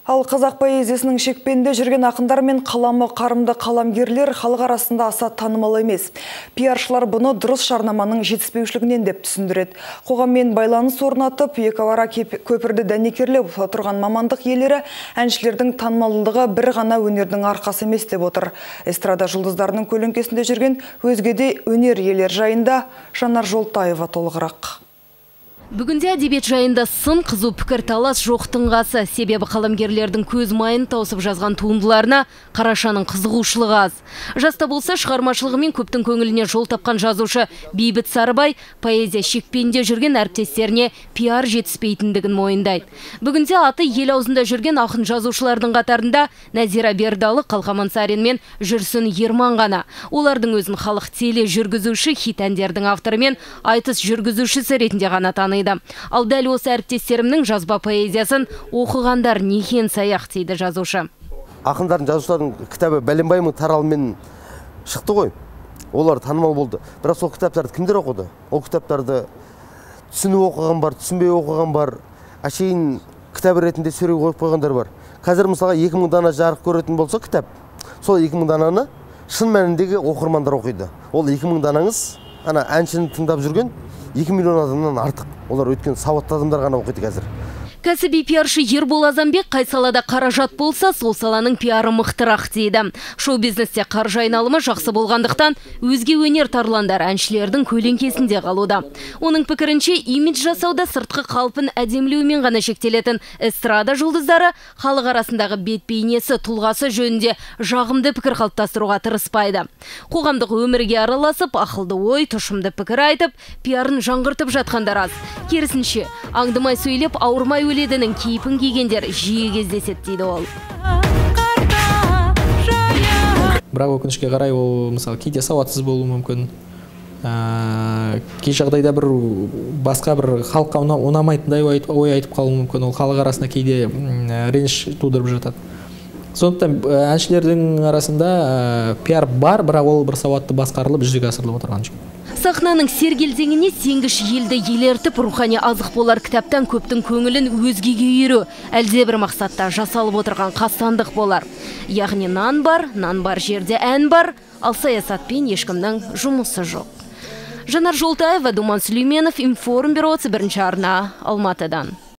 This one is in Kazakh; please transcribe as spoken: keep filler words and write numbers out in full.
Ал қазақ поэзиясының шекпенде жүрген ақындар мен қаламы қарымды қаламгерлер халық арасында аса танымал емес. Пиаршылар бұны дұрыс жарнаманың жетіспеушілігінен деп түсіндіреді. Қоғаммен байланыс орнатып, екеуара көпірді дәнекерлеп отырған мамандық иелері әншілердің танымалдығы бір ғана өнердің арқасы емес деп отыр. Эстрада жұлдыздарының көлеңкесінде жүрген өзге де өнер иелер жайында Жанар Жолтаева толығырақ. Бүгінде әдебиет жайында сын қызу пікір талас жоқтың қасы. Себебі қаламгерлердің көз майын тауысып жазған туындыларына қарашаның қызығушылығы аз. Жаста болса шығармашылығымен көптің көңіліне жол тапқан жазушы Бейбіт Сарыбай поэзия шекпенде жүрген әріптестеріне пиар жетіспейтіндігін мойындайды. Бүгінде аты ел аузында жүрген ақын жазушылардың қатарында Нәзира Бердалы, Қалқаман Сарин мен Жүрсін Ерман ғана. Олардың өзін халық теле жүргізуші, хит әндердің авторы мен айтыс жүргізушісі ретінде ғана таныды. Ал дәл осы әріптестерімнің жазба поэзиясын оқығандар некен саяқ дейді жазушы. Ақындардың, жазушылардың кітабы бәленбай мың таралыммен шықты ғой. Олар танымал болды. Бірақ сол кітаптарды кімдер оқыды? Ол кітаптарды түсініп оқыған бар, түсінбей оқыған бар, әшейін кітап ретінде сөре қойып қойғандар бар. Қазір мысалға екі мың дана жарық көретін болса кітап, сол екі мың дананы шын мәніндегі оқырмандар оқиды. Ол екі мың данаңыз ана әншіні тыңдап жүрген екі миллион адамнан артық. Олар өткен сауатты адамдар ғана оқиды қазір. Кәсіби пиаршы Ербол Азамбек қай салада қаражат болса, сол саланың пиары мықтырақ дейді. Шоу-бизнесте қаржы айналымы жақсы болғандықтан өзге өнер тарландар әншілердің көлеңкесінде қалуда. Оның пікірінше, имидж жасауда сыртқы қалпын әдемілеумен ғана шектелетін эстрада жұлдыздары халық арасындағы бет бейнесі, тұлғасы жөнінде жағымды пікір қалыптастыруға тырыспайды. Қоғамдық өмірге араласып, ақылды ой, тұшымды пікір айтып, пиарын жаңғыртып жатқандар аз. Керісінше, аңдымай сөйлеп, ауырмай өледінің кейпін кигендер жиі кездеседі дейді ол. Бірақ өкінішке қарай ол мысалы кейде сауатсыз болуы мүмкін. Кей жағдайда бір басқа бір халыққа ұнамайтындай ой айтып қалуы мүмкін. Ол халық арасында кейде реніш тудырып жатады. Сондықтан әншілердің арасында пиар бар, бірақ ол бір сауатты басқарылып жүзеге асырылып отырған жоқ. Сахнаның сергелдеңіне сенгіш елді елертіп, рухани азық болар кітаптан көптің көңілін өзгеге үйіру, әлде бір мақсатта жасалып отырған қастандық болар. Яғни нан бар, нан бар жерде ән бар, ал саясатпен ешкімнің жұмысы жоқ. Жанар Жолтаева, Думан Сүлейменов, Информбюро, бірінші арна, Алматыдан.